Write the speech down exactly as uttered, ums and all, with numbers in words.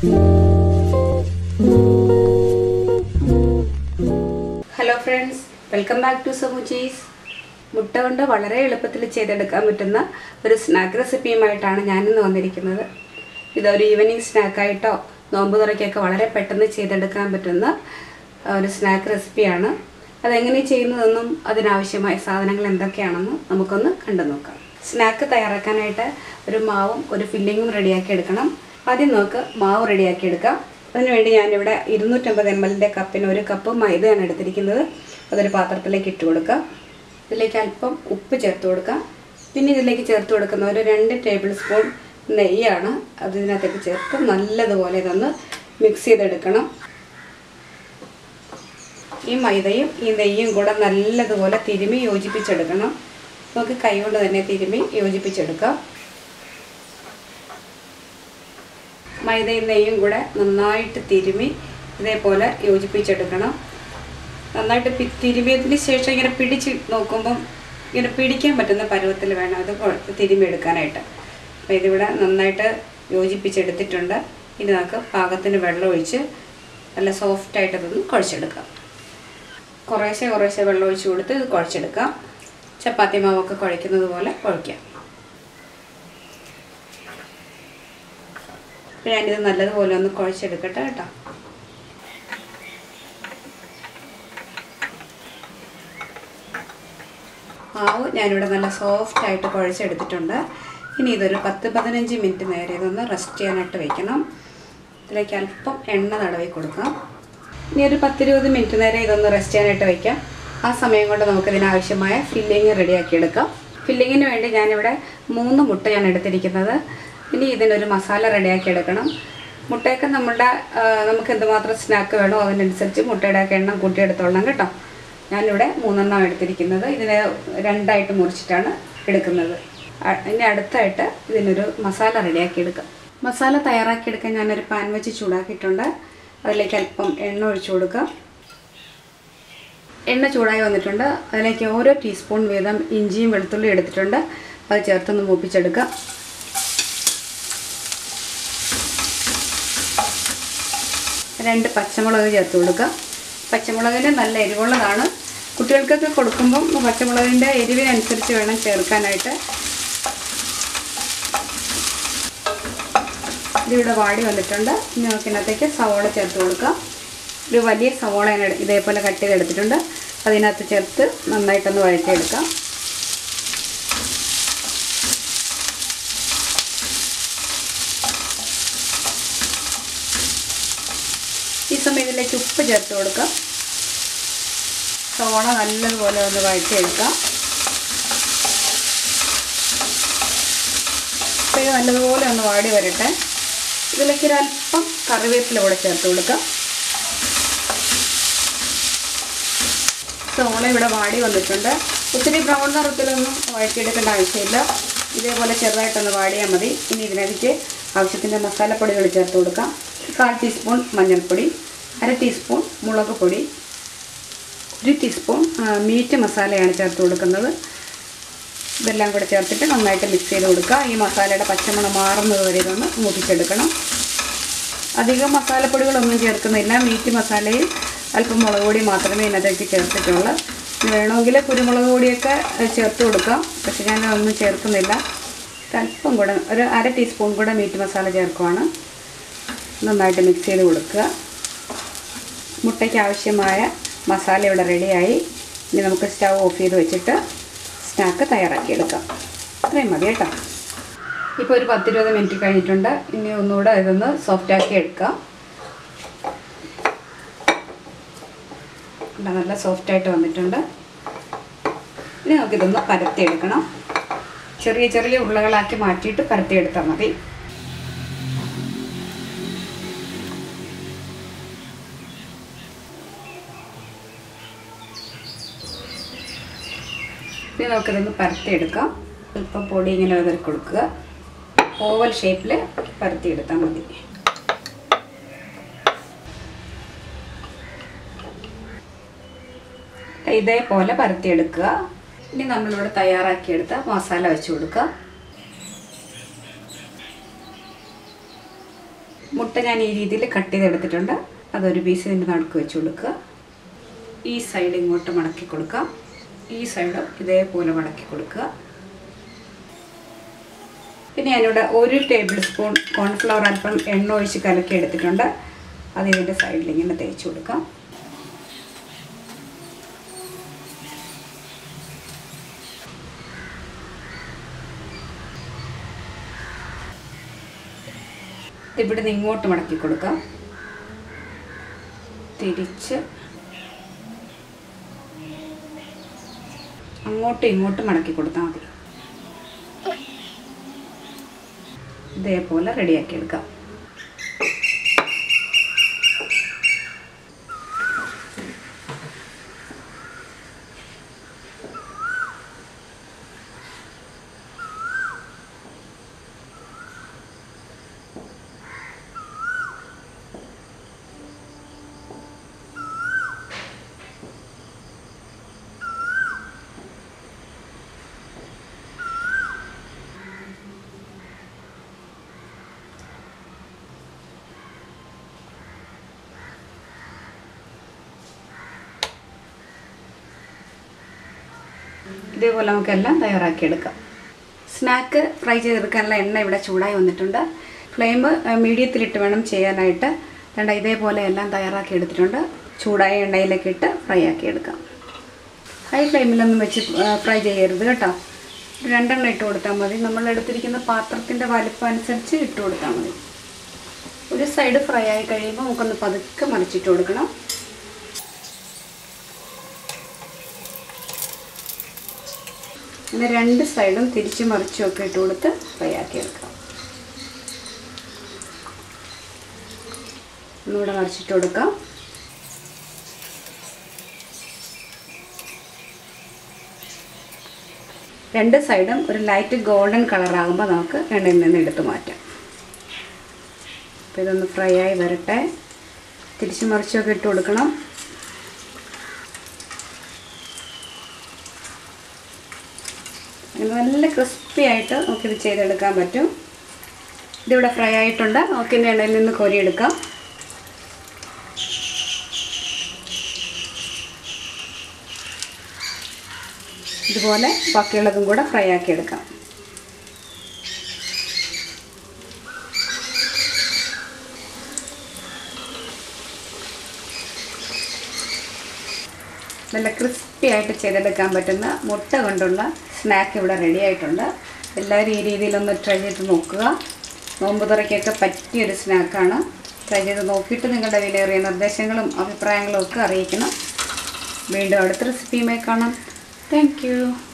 Hello friends, welcome back to സമൂച്ചീസ്. മുട്ട കൊണ്ട് വളരെ എളുപ്പത്തിൽ ചെയ്തെടുക്കാൻ പറ്റുന്ന ഒരു സ്നാക്ക് റെസിപ്പിയുമായിട്ടാണ് ഞാനിന്ന് വന്നിരിക്കുന്നത്. ഇതൊരു ഈവനിങ് സ്നാക്കായിട്ടോ നോമ്പ് തുറയ്ക്കൊക്കെ വളരെ പെട്ടെന്ന് ചെയ്തെടുക്കാൻ പറ്റുന്ന ഒരു സ്നാക്ക് റെസിപ്പിയാണ്. അതെങ്ങനെ ചെയ്യുന്നതെന്നും അതിനാവശ്യമായ സാധനങ്ങൾ എന്തൊക്കെയാണെന്നും നമുക്കൊന്ന് കണ്ടു നോക്കാം. സ്നാക്ക് തയ്യാറാക്കാനായിട്ട് ഒരു മാവും ഒരു ഫില്ലിങ്ങും റെഡിയാക്കി എടുക്കണം. ആദ്യം നമുക്ക് മാവ് റെഡിയാക്കി എടുക്കാം. അതിനുവേണ്ടി ഞാനിവിടെ ഇരുന്നൂറ്റമ്പത് എം എല്ലിൻ്റെ കപ്പിന് ഒരു കപ്പ് മൈദയാണ് എടുത്തിരിക്കുന്നത്. അതൊരു പാത്രത്തിലേക്ക് ഇട്ട് കൊടുക്കാം. ഇതിലേക്ക് അല്പം ഉപ്പ് ചേർത്ത് കൊടുക്കാം. പിന്നെ ഇതിലേക്ക് ചേർത്ത് കൊടുക്കുന്ന ഒരു രണ്ട് ടേബിൾ സ്പൂൺ നെയ്യാണ്. അത് ഇതിനകത്തേക്ക് ചേർത്ത് നല്ലതുപോലെ ഇതൊന്ന് മിക്സ് ചെയ്തെടുക്കണം. ഈ മൈദയും ഈ നെയ്യും കൂടെ നല്ലതുപോലെ തിരുമി യോജിപ്പിച്ചെടുക്കണം. നമുക്ക് കൈകൊണ്ട് തന്നെ തിരുമി യോജിപ്പിച്ചെടുക്കാം. മൈദയും നെയ്യും കൂടെ നന്നായിട്ട് തിരുമി ഇതേപോലെ യോജിപ്പിച്ചെടുക്കണം. നന്നായിട്ട് തിരുമിയതിന് ശേഷം ഇങ്ങനെ പിടിച്ച് നോക്കുമ്പം ഇങ്ങനെ പിടിക്കാൻ പറ്റുന്ന പരുവത്തിൽ വേണം ഇത് തിരുമി എടുക്കാനായിട്ട്. അപ്പോൾ ഇതിവിടെ നന്നായിട്ട് യോജിപ്പിച്ചെടുത്തിട്ടുണ്ട്. ഇനി നമുക്ക് പാകത്തിന് വെള്ളം ഒഴിച്ച് നല്ല സോഫ്റ്റായിട്ട് ഇതൊന്ന് കുഴച്ചെടുക്കാം. കുറേശ്ശെ കുറേശ്ശെ വെള്ളം ഒഴിച്ച് കൊടുത്ത് ഇത് കുഴച്ചെടുക്കാം. ചപ്പാത്തി മാവൊക്കെ കുഴയ്ക്കുന്നത് പോലെ കുഴയ്ക്കാം. ഞാനിത് നല്ലതുപോലെ ഒന്ന് കുഴച്ചെടുക്കട്ടെ കേട്ടോ. മാവ് ഞാനിവിടെ നല്ല സോഫ്റ്റായിട്ട് കുഴച്ചെടുത്തിട്ടുണ്ട്. ഇനി ഇതൊരു പത്ത് പതിനഞ്ച് മിനിറ്റ് നേരെ ഇതൊന്ന് റെസ്റ്റ് ചെയ്യാനായിട്ട് വയ്ക്കണം. ഇതിലേക്ക് അല്പം എണ്ണ തടവി കൊടുക്കാം. ഇനി ഒരു പത്തിരുപത് മിനിറ്റ് നേരം ഇതൊന്ന് റെസ്റ്റ് ചെയ്യാനായിട്ട് വയ്ക്കാം. ആ സമയം കൊണ്ട് നമുക്കിതിനാവശ്യമായ ഫില്ലിങ് റെഡിയാക്കിയെടുക്കാം. ഫില്ലിങ്ങിന് വേണ്ടി ഞാനിവിടെ മൂന്ന് മുട്ടയാണ് എടുത്തിരിക്കുന്നത്. ഇനി ഇതിനൊരു മസാല റെഡിയാക്കി എടുക്കണം. മുട്ടയൊക്കെ നമ്മുടെ നമുക്ക് എന്തുമാത്രം സ്നാക്ക് വേണോ അതിനനുസരിച്ച് മുട്ടയുടെ ഒക്കെ എണ്ണം കൂട്ടിയെടുത്തോളാം കേട്ടോ. ഞാനിവിടെ മൂന്നെണ്ണം എടുത്തിരിക്കുന്നത്. ഇതിനെ രണ്ടായിട്ട് മുറിച്ചിട്ടാണ് എടുക്കുന്നത്. ഇനി അടുത്തായിട്ട് ഇതിനൊരു മസാല റെഡിയാക്കി എടുക്കാം. മസാല തയ്യാറാക്കിയെടുക്കാൻ ഞാനൊരു പാൻ വെച്ച് ചൂടാക്കിയിട്ടുണ്ട്. അതിലേക്ക് അല്പം എണ്ണ ഒഴിച്ചു കൊടുക്കാം. എണ്ണ ചൂടായി വന്നിട്ടുണ്ട്. അതിലേക്ക് ഓരോ ടീസ്പൂൺ വീതം ഇഞ്ചിയും വെളുത്തുള്ളിയും എടുത്തിട്ടുണ്ട്. അത് ചേർത്തൊന്ന് മൂപ്പിച്ചെടുക്കാം. രണ്ട് പച്ചമുളക് ചേർത്ത് കൊടുക്കുക. പച്ചമുളകിന് നല്ല എരിവുള്ളതാണ്. കുട്ടികൾക്കൊക്കെ കൊടുക്കുമ്പം പച്ചമുളകിൻ്റെ എരിവിനനുസരിച്ച് വേണം ചേർക്കാനായിട്ട്. ഇതിവിടെ വാടി വന്നിട്ടുണ്ട്. ഇനി നമുക്കിനകത്തേക്ക് സവോള ചേർത്ത് കൊടുക്കാം. ഒരു വലിയ സവോള ഇതേപോലെ കട്ട് ചെയ്തെടുത്തിട്ടുണ്ട്. അതിനകത്ത് ചേർത്ത് നന്നായിട്ടൊന്ന് വഴറ്റിയെടുക്കാം. ഈ സമയം ഇതിലേക്ക് ഉപ്പ് ചേർത്ത് കൊടുക്കാം. സവോള നല്ലതുപോലെ ഒന്ന് വഴറ്റിയെടുക്കാം. അപ്പോൾ ഇത് നല്ലതുപോലെ ഒന്ന് വാടി വരട്ടെ. ഇതിലേക്ക് ഒരല്പം കറിവേപ്പില കൂടെ ചേർത്ത് കൊടുക്കാം. സവോള ഇവിടെ വാടി വന്നിട്ടുണ്ട്. ഒത്തിരി ബ്രൗൺ നിറത്തിലൊന്നും വഴറ്റിയെടുക്കേണ്ട ആവശ്യമില്ല. ഇതേപോലെ ചെറുതായിട്ടൊന്ന് വാടിയാൽ മതി. ഇനി ഇതിലേക്ക് ആവശ്യത്തിൻ്റെ മസാലപ്പൊടികൾ ചേർത്ത് കൊടുക്കാം. കാൽ ടീസ്പൂൺ മഞ്ഞൾപ്പൊടി, അര ടീസ്പൂൺ മുളക് പൊടി, ഒരു ടീസ്പൂൺ മീറ്റ് മസാലയാണ് ചേർത്ത് കൊടുക്കുന്നത്. ഇതെല്ലാം കൂടെ ചേർത്തിട്ട് നന്നായിട്ട് മിക്സ് ചെയ്ത് കൊടുക്കുക. ഈ മസാലയുടെ പച്ചമണം മാറുന്നത് വരെ ഇതൊന്ന് മൂപ്പിച്ചെടുക്കണം. അധികം മസാലപ്പൊടികളൊന്നും ചേർക്കുന്നില്ല. മീറ്റ് മസാലയും അല്പം മുളക് പൊടി മാത്രമേ ഇതിനകത്തേക്ക് ചേർത്തിട്ടുള്ളൂ. വേണമെങ്കിൽ കുരുമുളക് പൊടിയൊക്കെ ചേർത്ത് കൊടുക്കാം. പക്ഷേ ഞാൻ ഒന്നും ചേർക്കുന്നില്ല. അല്പം കൂടെ ഒരു അര ടീസ്പൂൺ കൂടെ മീറ്റ് മസാല ചേർക്കുവാണ്. നന്നായിട്ട് മിക്സ് ചെയ്ത് കൊടുക്കുക. മുട്ടയ്ക്ക് ആവശ്യമായ മസാല ഇവിടെ റെഡിയായി. ഇനി നമുക്ക് സ്റ്റൗ ഓഫ് ചെയ്ത് വെച്ചിട്ട് സ്നാക്ക് തയ്യാറാക്കിയെടുക്കാം. അത്രയും മതി കേട്ടോ. ഇപ്പോൾ ഒരു പത്തിരുപത് മിനിറ്റ് കഴിഞ്ഞിട്ടുണ്ട്. ഇനി ഒന്നുകൂടെ ഇതൊന്ന് സോഫ്റ്റാക്കി എടുക്കാം. നല്ല സോഫ്റ്റായിട്ട് വന്നിട്ടുണ്ട്. ഇനി നമുക്കിതൊന്ന് പരത്തിയെടുക്കണം. ചെറിയ ചെറിയ ഉരുളകളാക്കി മാറ്റിയിട്ട് പരത്തിയെടുത്താൽ മതി. ഇനി നമുക്കിതൊന്ന് പരത്തിയെടുക്കാം. അല്പം പൊടി ഇങ്ങനെ വിതറി കൊടുക്കുക. ഓവൽ ഷേപ്പിൽ പരത്തിയെടുത്താൽ മതി. ഇതേപോലെ പരത്തിയെടുക്കുക. ഇനി നമ്മളിവിടെ തയ്യാറാക്കിയെടുത്ത മസാല വെച്ച് കൊടുക്കുക. മുട്ട ഞാൻ ഈ രീതിയിൽ കട്ട് ചെയ്തെടുത്തിട്ടുണ്ട്. അതൊരു പീസ് ഇതിൻ്റെ നടുക്ക് വെച്ച് കൊടുക്കുക. ഈ സൈഡ് ഇങ്ങോട്ട് മടക്കി കൊടുക്കാം. ഈ സൈഡും ഇതേപോലെ മടക്കി കൊടുക്കുക. പിന്നെ ഞാനിവിടെ ഒരു ടേബിൾ സ്പൂൺ കോൺഫ്ലവർ അല്പം എണ്ണ ഒഴിച്ച് കലക്കി എടുത്തിട്ടുണ്ട്. അത് ഇതിൻ്റെ സൈഡിൽ ഇങ്ങനെ തേച്ച് കൊടുക്കാം. ഇവിടെ നിന്ന് ഇങ്ങോട്ട് മടക്കി കൊടുക്കാം. തിരിച്ച് അങ്ങോട്ടും ഇങ്ങോട്ടും മടക്കി കൊടുത്താൽ മതി. ഇതേപോലെ റെഡിയാക്കി എടുക്കാം. ഇതേപോലെ നമുക്കെല്ലാം തയ്യാറാക്കിയെടുക്കാം. സ്നാക്ക് ഫ്രൈ ചെയ്തെടുക്കാനുള്ള എണ്ണ ഇവിടെ ചൂടായി വന്നിട്ടുണ്ട്. ഫ്ലെയിം മീഡിയത്തിലിട്ട് വേണം ചെയ്യാനായിട്ട്. രണ്ട ഇതേപോലെ എല്ലാം തയ്യാറാക്കി എടുത്തിട്ടുണ്ട്. ചൂടായ എണ്ണയിലേക്ക് ഇട്ട് ഫ്രൈ ആക്കിയെടുക്കാം. ഹൈ ഫ്ലെയിമിലൊന്നും വെച്ച് ഫ്രൈ ചെയ്യരുത് കേട്ടോ. രണ്ടെണ്ണം ഇട്ട് കൊടുത്താൽ മതി. നമ്മൾ എടുത്തിരിക്കുന്ന പാത്രത്തിൻ്റെ വലിപ്പം അനുസരിച്ച് ഇട്ട് കൊടുത്താൽ മതി. ഒരു സൈഡ് ഫ്രൈ ആയി കഴിയുമ്പോൾ നമുക്കൊന്ന് പതുക്കെ മറിച്ചിട്ട് കൊടുക്കണം. പിന്നെ രണ്ട് സൈഡും തിരിച്ച് മറിച്ചും ഒക്കെ ഇട്ട് കൊടുത്ത് ഫ്രൈ ആക്കിയെടുക്കാം. ഒന്നുകൂടെ മറിച്ചിട്ട് കൊടുക്കാം. രണ്ട് സൈഡും ഒരു ലൈറ്റ് ഗോൾഡൻ കളറാകുമ്പോൾ നമുക്ക് എണ്ണയിൽ നിന്ന് എടുത്ത് മാറ്റാം. അപ്പോൾ ഇതൊന്ന് ഫ്രൈ ആയി വരട്ടെ. തിരിച്ച് മറിച്ചൊക്കെ ഇട്ട് കൊടുക്കണം. നല്ല ക്രിസ്പി ആയിട്ട് നമുക്കിത് ചെയ്തെടുക്കാൻ പറ്റും. ഇതിവിടെ ഫ്രൈ ആയിട്ടുണ്ട്. നമുക്ക് ഇനി എണ്ണയിൽ നിന്ന് കോരിയെടുക്കാം. ഇതുപോലെ ബാക്കിയുള്ളതും കൂടെ ഫ്രൈ ആക്കി എടുക്കാം. നല്ല ക്രിസ്പി ആയിട്ട് ചെയ്തെടുക്കാൻ പറ്റുന്ന മുട്ട കൊണ്ടുള്ള സ്നാക്ക് ഇവിടെ റെഡി ആയിട്ടുണ്ട്. എല്ലാവരും ഈ രീതിയിലൊന്ന് ട്രൈ ചെയ്ത് നോക്കുക. നോമ്പ് തുറയ്ക്കൊക്കെ പറ്റിയൊരു സ്നാക്കാണ്. ട്രൈ ചെയ്ത് നോക്കിയിട്ട് നിങ്ങളുടെ വിലയേറിയ നിർദ്ദേശങ്ങളും അഭിപ്രായങ്ങളും ഒക്കെ അറിയിക്കണം. വീണ്ടും അടുത്ത റെസിപ്പിയുമായി കാണാം. Thank U.